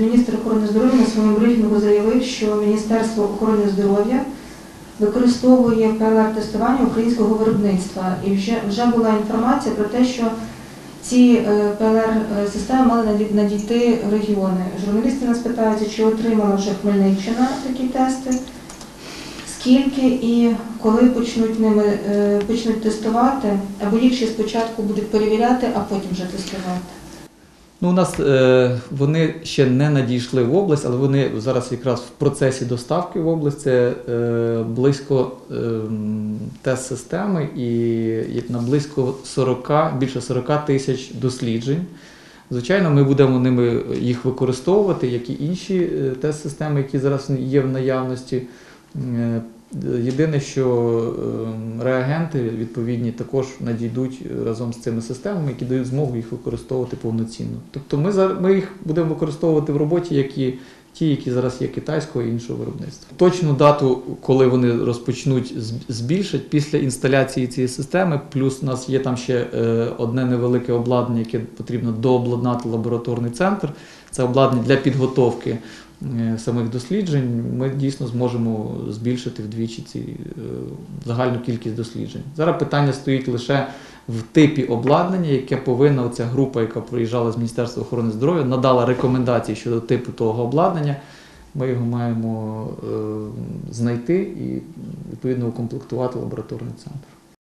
Міністр охорони здоров'я на своєму брифінгу заявив, що Міністерство охорони здоров'я використовує ПЛР-тестування українського виробництва. І вже була інформація про те, що ці ПЛР-системи мали надійти в регіони. Журналісти нас питаються, чи отримала вже Хмельниччина такі тести, скільки і коли почнуть тестувати, або їх ще спочатку будуть перевіряти, а потім вже тестувати. Ну, у нас вони ще не надійшли в область, але вони зараз якраз в процесі доставки в область. Це близько тест-системи і на близько більше 40 тисяч досліджень. Звичайно, ми будемо їх використовувати, як і інші тест-системи, які зараз є в наявності. Єдине, що реагенти відповідні також надійдуть разом з цими системами, які дають змогу їх використовувати повноцінно. Тобто ми їх будемо використовувати в роботі, як і ті, які зараз є китайського і іншого виробництва. Точну дату, коли вони розпочнуть, збільшать після інсталяції цієї системи, плюс у нас є там ще одне невелике обладнання, яке потрібно дообладнати лабораторний центр. Це обладнання для підготовки самих досліджень. Ми дійсно зможемо збільшити вдвічі загальну кількість досліджень. Зараз питання стоїть лише в типі обладнання, яке повинна ця група, яка приїжджала з Міністерства охорони здоров'я, надала рекомендації щодо типу того обладнання. Ми його маємо знайти і відповідно укомплектувати лабораторний центр.